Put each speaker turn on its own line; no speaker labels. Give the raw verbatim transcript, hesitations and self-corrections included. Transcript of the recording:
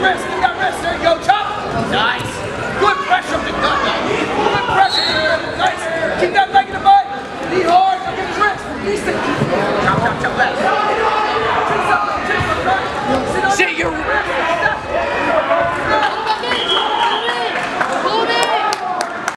rest, give that rest. There you go, chop. Nice.